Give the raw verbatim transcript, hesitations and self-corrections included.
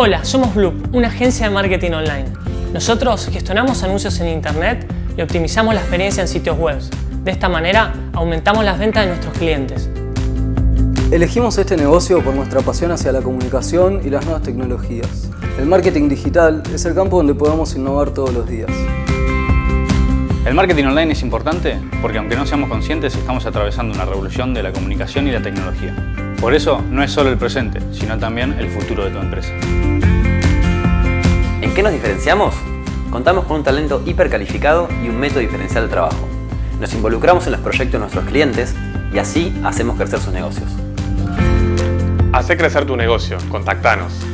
Hola, somos Bloop, una agencia de marketing online. Nosotros gestionamos anuncios en Internet y optimizamos la experiencia en sitios web. De esta manera, aumentamos las ventas de nuestros clientes. Elegimos este negocio por nuestra pasión hacia la comunicación y las nuevas tecnologías. El marketing digital es el campo donde podemos innovar todos los días. El marketing online es importante porque, aunque no seamos conscientes, estamos atravesando una revolución de la comunicación y la tecnología. Por eso, no es solo el presente, sino también el futuro de tu empresa. ¿En qué nos diferenciamos? Contamos con un talento hipercalificado y un método diferencial de trabajo. Nos involucramos en los proyectos de nuestros clientes y así hacemos crecer sus negocios. Hacé crecer tu negocio, contactanos.